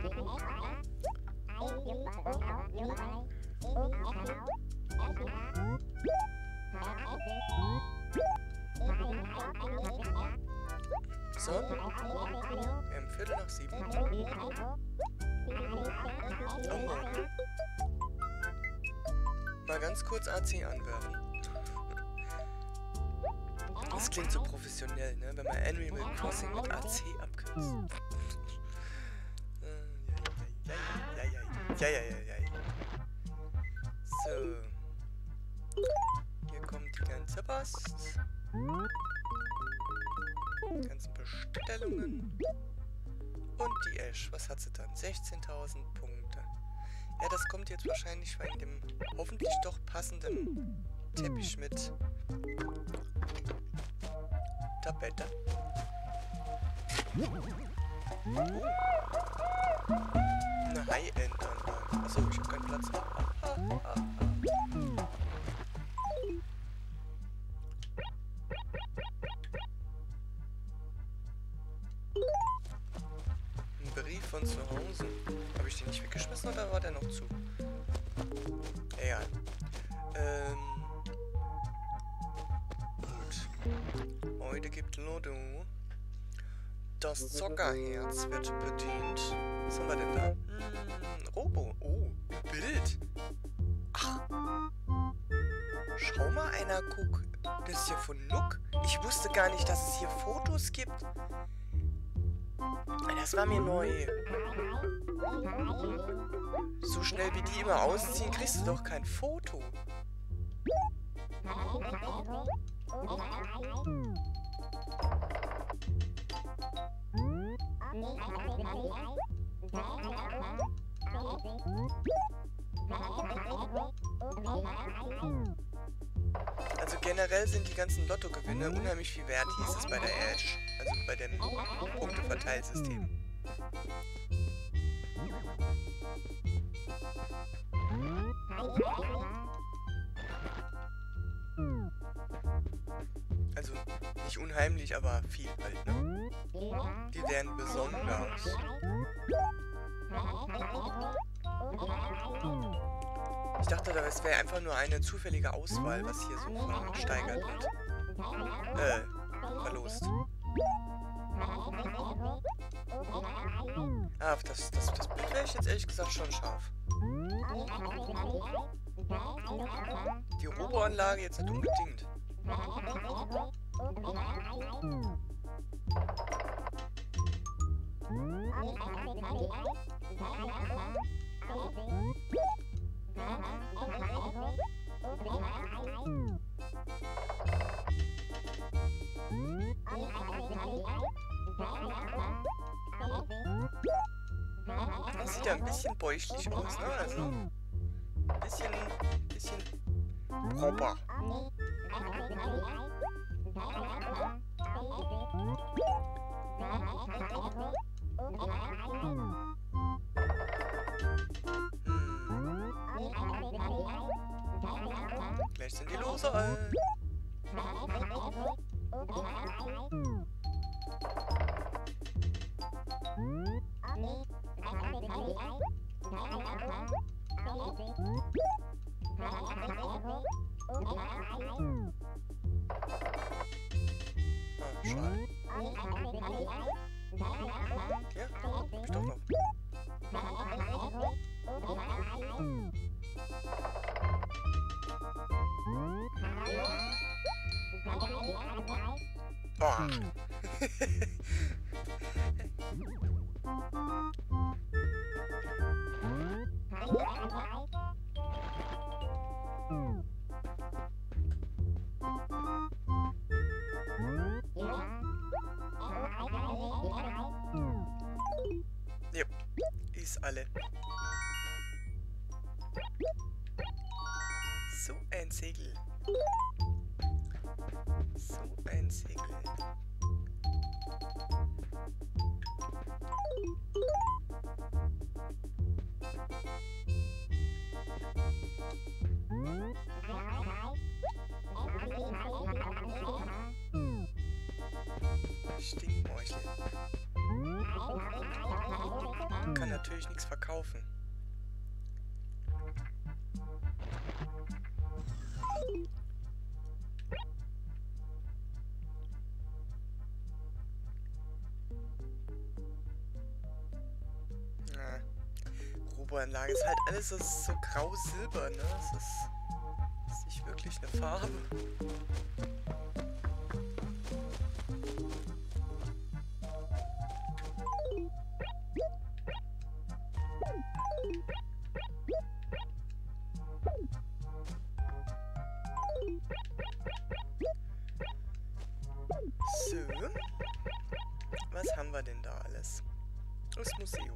So. Wir haben 7:15. Oh. Mal ganz kurz AC anwerfen. Das klingt so professionell, ne? Wenn man Animal Crossing mit AC abkürzt. Ja. So. Hier kommt die ganze Post. Die ganzen Bestellungen. Und die Ash. Was hat sie dann? 16.000 Punkte. Ja, das kommt jetzt wahrscheinlich wegen dem hoffentlich doch passenden Teppich mit Tapete. Eine High-End-Anlage. Achso, ich habe keinen Platz. Ein Brief von zu Hause. Habe ich den nicht weggeschmissen oder war der noch zu? Egal. Gut. Heute gibt Lotto. Das Zockerherz wird bedient. Was haben wir denn da? Robo. Oh, Bild. Ach. Schau mal einer, guck. Das ist ja von Nook. Ich wusste gar nicht, dass es hier Fotos gibt. Das war mir neu. So schnell wie die immer ausziehen, kriegst du doch kein Foto. Also generell sind die ganzen Lottogewinne unheimlich viel wert, hieß es bei der Ash. Also bei dem Punkteverteilsystem. Also nicht unheimlich, aber viel halt, ne? Die werden besonders. Ich dachte, das wäre einfach nur eine zufällige Auswahl, was hier so versteigert wird. Verlost. Ah, auf das Bild wäre ich jetzt ehrlich gesagt schon scharf. Die Robo-Anlage jetzt nicht unbedingt. Das sieht ja ein bisschen bäuchlich aus, ne? Also ein bisschen proper. Gleich sind die Lose alt. Ah, schade. Ja, hab ich doch noch. Oh. Yep, ist alle. So ein Segel. So ein Segel. Stinkmäuschen. Kann natürlich nichts verkaufen. Ja. Roboanlage ist halt alles so grau-silber, ne? Das ist nicht wirklich eine Farbe. So. Was haben wir denn da alles? Das Museum.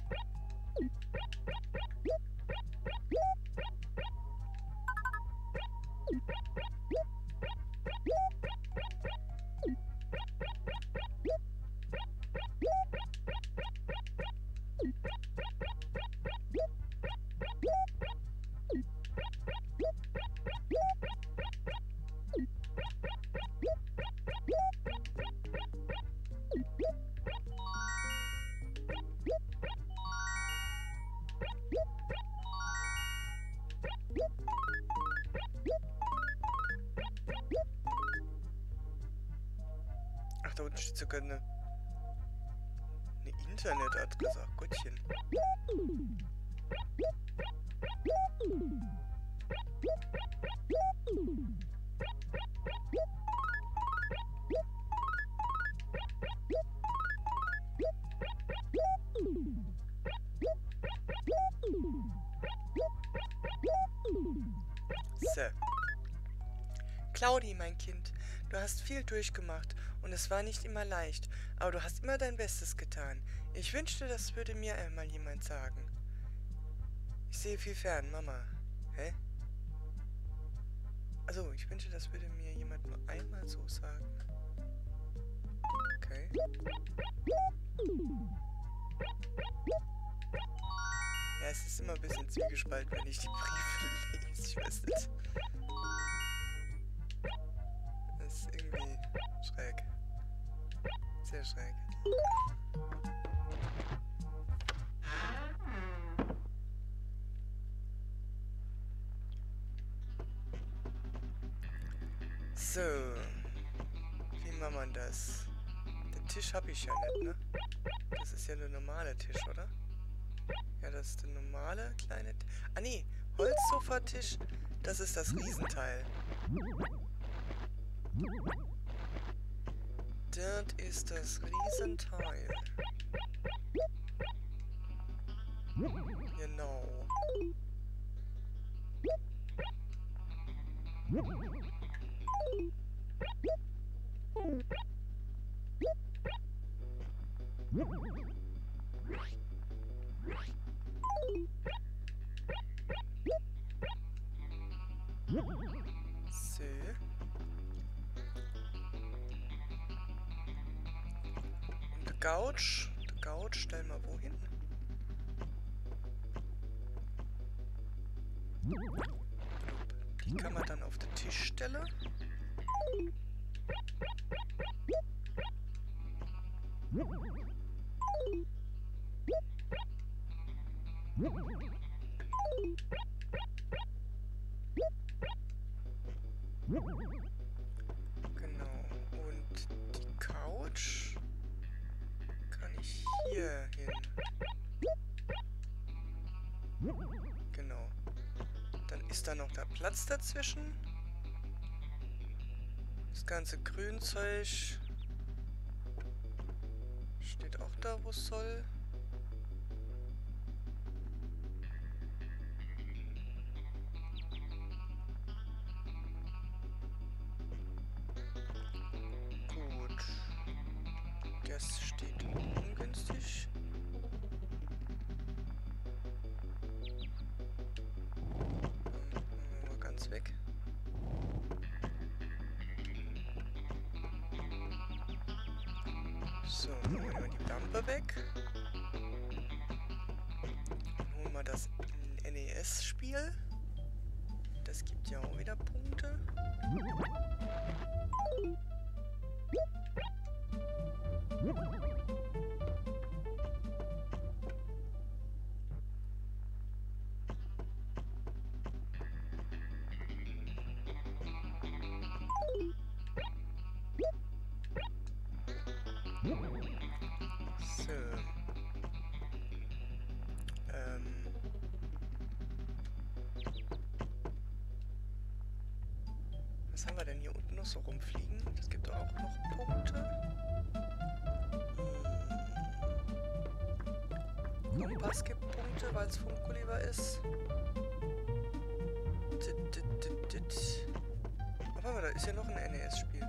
Ach, da unten steht sogar eine Internetadresse. Ach Gottchen. So. Claudi, mein Kind, du hast viel durchgemacht und es war nicht immer leicht, aber du hast immer dein Bestes getan. Ich wünschte, das würde mir einmal jemand sagen. Ich sehe viel fern, Mama. Hä? Also, ich wünschte, das würde mir jemand nur einmal so sagen. Okay. Ja, es ist immer ein bisschen zwiegespalten, wenn ich die Briefe lese. Ich weiß nicht. Das ist irgendwie schräg. Sehr schräg. So. Wie macht man das? Den Tisch habe ich ja nicht, ne? Das ist ja der normale Tisch, oder? Ja, das ist der normale kleine... Ah, nee. Holzsofatisch. Das ist das Riesenteil. Das ist das Riesenteil. Genau. So. Und die Couch stellen wir wohin? Die kann man dann auf den Tisch stellen. Genau. Und die Couch kann ich hier hin. Genau. Dann ist da noch der Platz dazwischen. Das ganze Grünzeug steht auch da, wo es soll. Gut. Das steht ungünstig. Mal ganz weg. So, holen wir die Lampe weg. Dann holen wir das NES-Spiel. Das gibt ja auch wieder Punkte. hier unten noch so rumfliegen? Das gibt doch auch noch Punkte. Kompass gibt Punkte, weil es vom Gulliver ist. Aber da ist ja noch ein NES-Spiel.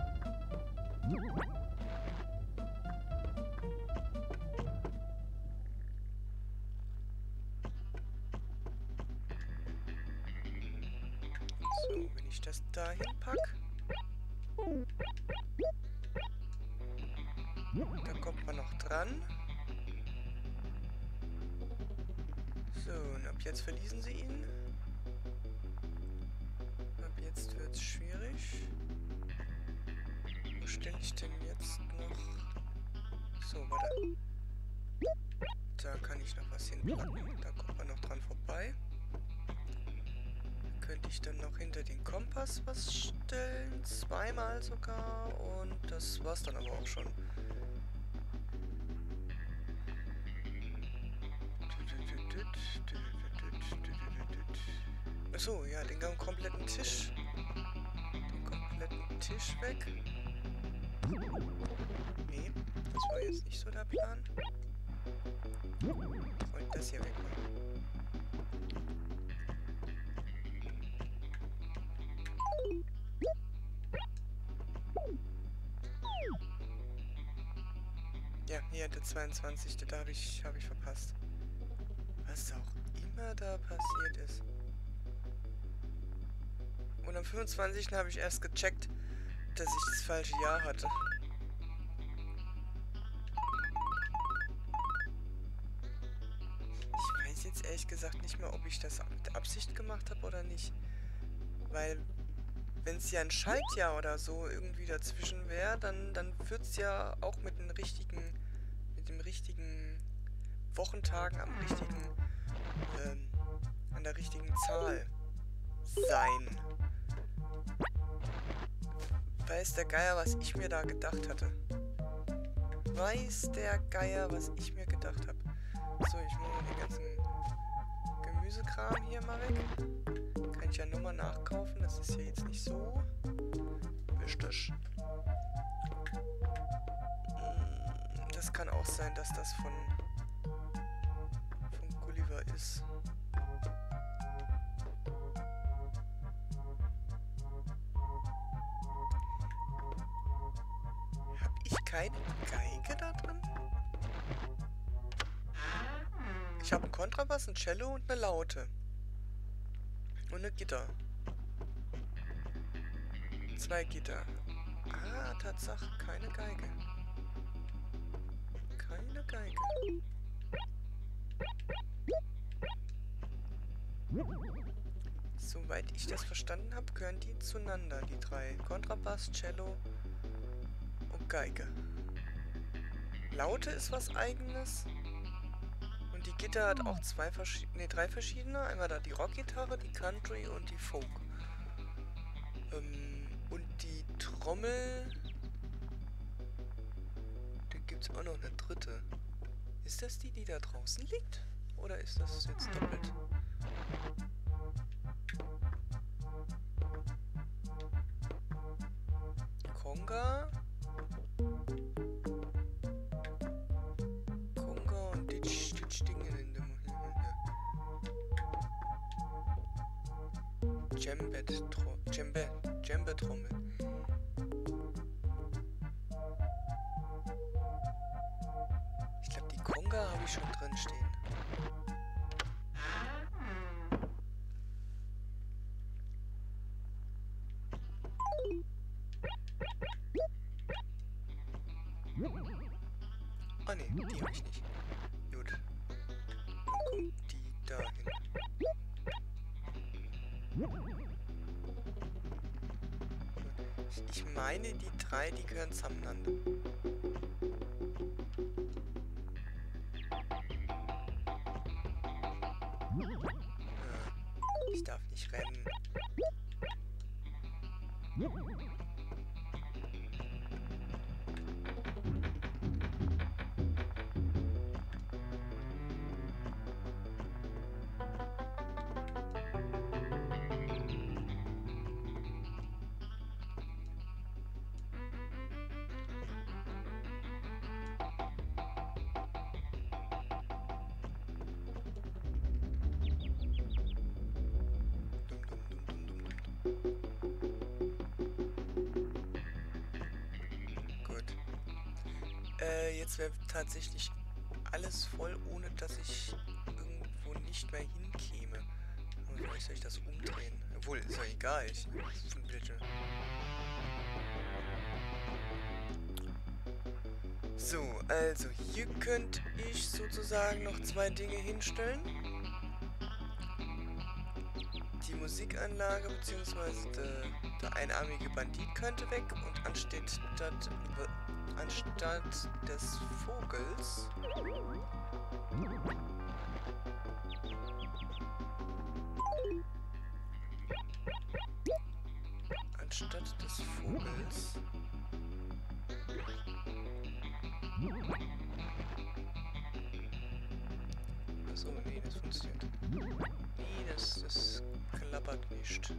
So, wenn ich das dahin packe, da kommt man noch dran. So, und ab jetzt verließen sie ihn. Ab jetzt wird es schwierig. Wo stelle ich denn jetzt noch? So, warte. Da kann ich noch was hinpacken. Da kommt man noch dran vorbei. Könnte ich dann noch hinter den Kompass was stellen, zweimal sogar, und das war's dann aber auch schon. Achso, ja, den kompletten Tisch. Den kompletten Tisch weg. Nee, das war jetzt nicht so der Plan. Ich wollte das hier wegmachen. Ja, hier der 22. Da habe ich verpasst. Was auch immer da passiert ist. Und am 25. habe ich erst gecheckt, dass ich das falsche Jahr hatte. Ich weiß jetzt ehrlich gesagt nicht mehr, ob ich das mit Absicht gemacht habe oder nicht. Weil, wenn es ja ein Schaltjahr oder so irgendwie dazwischen wäre, dann wird es ja auch mit dem richtigen Wochentagen an der richtigen Zahl sein. Weiß der Geier, was ich mir da gedacht hatte. Weiß der Geier, was ich mir gedacht habe. So, ich mache den ganzen Gemüsekram hier mal weg. Kann ich ja nur mal nachkaufen, das ist ja jetzt nicht so wichtig. Das kann auch sein, dass das von Gulliver ist. Hab ich keine Geige da drin? Ich habe einen Kontrabass, ein Cello und eine Laute. Und eine Gitarre. 2 Gitarre. Ah, Tatsache, keine Geige. Keine Geige. Soweit ich das verstanden habe, gehören die zueinander, die 3. Kontrabass, Cello und Geige. Laute ist was Eigenes. Und die Gitarre hat auch 3 verschiedene. Einmal da die Rockgitarre, die Country und die Folk. Und die Trommel... Da gibt es auch noch eine 3. Ist das die da draußen liegt? Oder ist das jetzt doppelt? Conga. Conga und Ditch-Dingen in dem... Djembe-Trommel. Ich glaube, die Conga habe ich schon drin stehen. Ah ne, die habe ich nicht. Gut. Dann kommt die dahin. Ich meine, die 3, die gehören zusammeneinander. Ich darf nicht rennen. Gut. Jetzt wäre tatsächlich alles voll, ohne dass ich irgendwo nicht mehr hinkäme. Aber vielleicht soll ich das umdrehen. Obwohl, ist ja egal. Ich von bitte. So, also hier könnte ich sozusagen noch zwei Dinge hinstellen. Die Musikanlage bzw. der einarmige Bandit könnte weg und anstatt des Vogels Achso, nee, das funktioniert. Nee, das klappert nicht.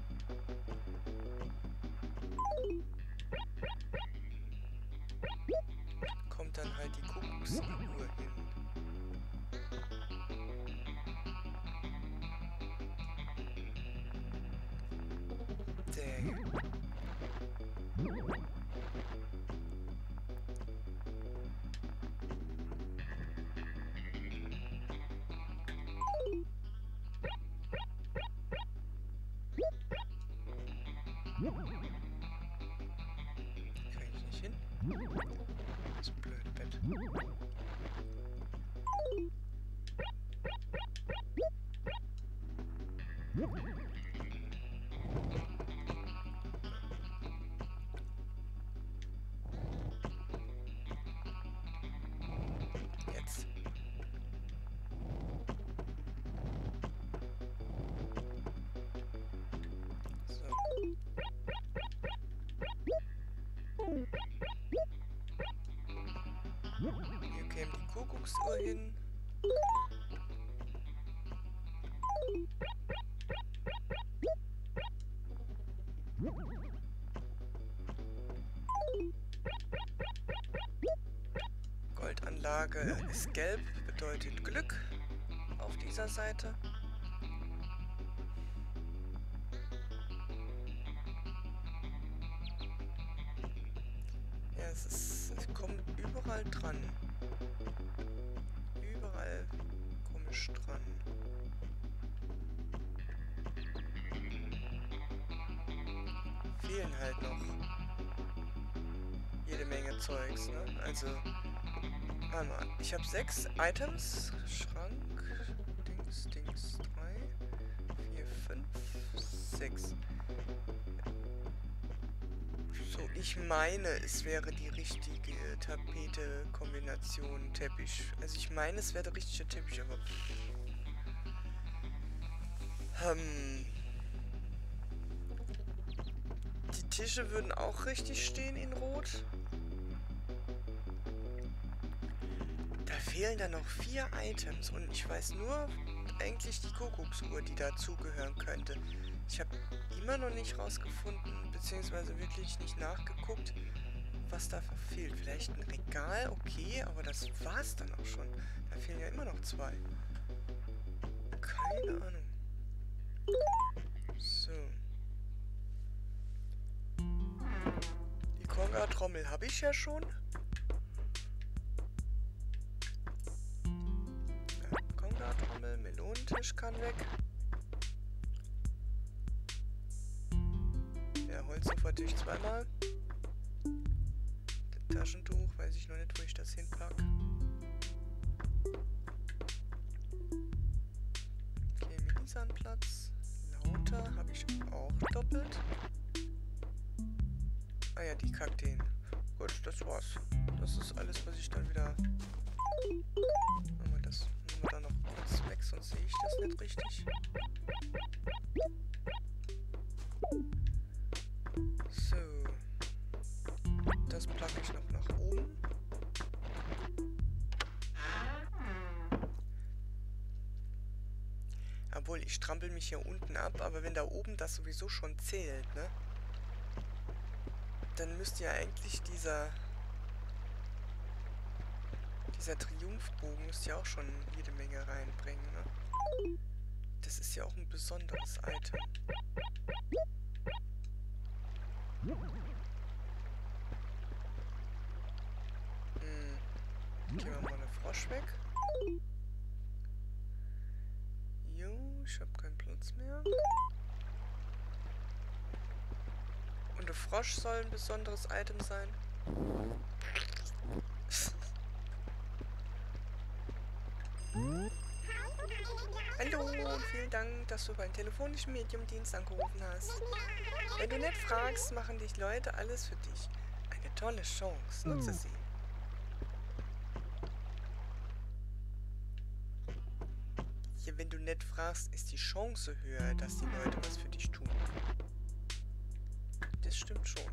Kommt dann halt die Kuckucksuhr hin. Dang. Kann ich nicht hin? Das blöde Bett. Jetzt. So. Hier käme die Kuckucksuhr hin. Goldanlage ist gelb, bedeutet Glück auf dieser Seite. Ja, es kommt überall dran. Überall komisch dran. Fehlen halt noch jede Menge Zeugs, ne? Also, einmal, ich habe 6 Items. Schrank, Dings, 3, 4, 5, 6. So, ich meine, es wäre die richtige Tapete-Kombination Teppich. Also ich meine, es wäre der richtige Teppich, aber... die Tische würden auch richtig stehen in Rot. Da fehlen dann noch 4 Items und ich weiß nur eigentlich die Kuckucksuhr, die dazugehören könnte. Ich habe immer noch nicht rausgefunden, beziehungsweise wirklich nicht nachgeguckt, was da fehlt. Vielleicht ein Regal, okay, aber das war's dann auch schon. Da fehlen ja immer noch 2. Keine Ahnung. So. Die Conga-Trommel habe ich ja schon. Ja, Conga-Trommel, Melonentisch kann weg. Ja, Holzsofa natürlich zweimal. Das Taschentuch, weiß ich noch nicht, wo ich das hinpack. Okay, Minisandplatz. Lauter habe ich auch doppelt. Ah ja, die Kakteen. Gut, das war's. Das ist alles, was ich dann wieder... Machen wir das dann noch kurz weg, sonst sehe ich das nicht richtig. So. Das packe ich noch nach oben. Obwohl, ich strampel mich hier unten ab, aber wenn da oben das sowieso schon zählt, ne? Dann müsste ja eigentlich dieser Triumphbogen müsste ja auch schon jede Menge reinbringen, ne? Das ist ja auch ein besonderes Item. Gehen wir mal eine Frosch weg. Jo, ich habe keinen Platz mehr. Und der Frosch soll ein besonderes Item sein. Hallo und vielen Dank, dass du beim telefonischen Mediumdienst angerufen hast. Wenn du nicht fragst, machen dich Leute alles für dich. Eine tolle Chance, nutze sie. Hier, wenn du nicht fragst, ist die Chance höher, dass die Leute was für dich tun. Das stimmt schon.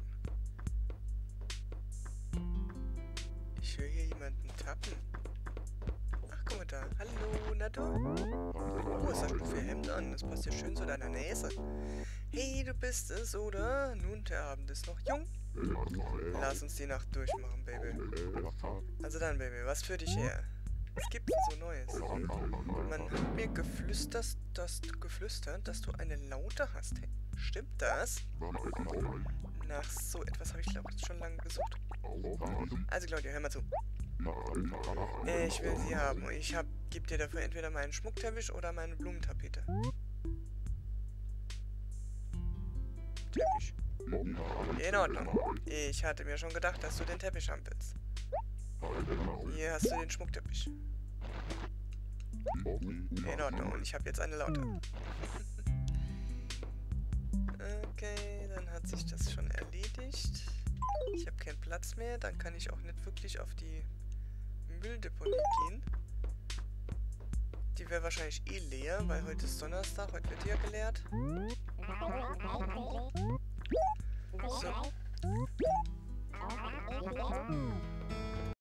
Ich höre hier jemanden tappen. Ach, guck mal da. Hallo, na du? Oh, was hast du für Hemd an? Das passt ja schön zu deiner Näse. Hey, du bist es, oder? Nun, der Abend ist noch jung. Lass uns die Nacht durchmachen, Baby. Also dann, Baby, was für dich her? Was gibt's denn so Neues? Man hat mir geflüstert, dass du eine Laute hast. Hey, stimmt das? Nach so etwas habe ich, glaube ich, schon lange gesucht. Also, Claudia, hör mal zu. Ich will sie haben. Geb dir dafür entweder meinen Schmuckteppich oder meine Blumentapete. Teppich. In Ordnung. Ich hatte mir schon gedacht, dass du den Teppich haben willst. Hier hast du den Schmuckteppich. In Ordnung. Und ich habe jetzt eine Laute. Okay, dann hat sich das schon erledigt. Ich habe keinen Platz mehr. Dann kann ich auch nicht wirklich auf die Mülldeponie gehen. Die wäre wahrscheinlich eh leer, weil heute ist Donnerstag. Heute wird die ja geleert. So.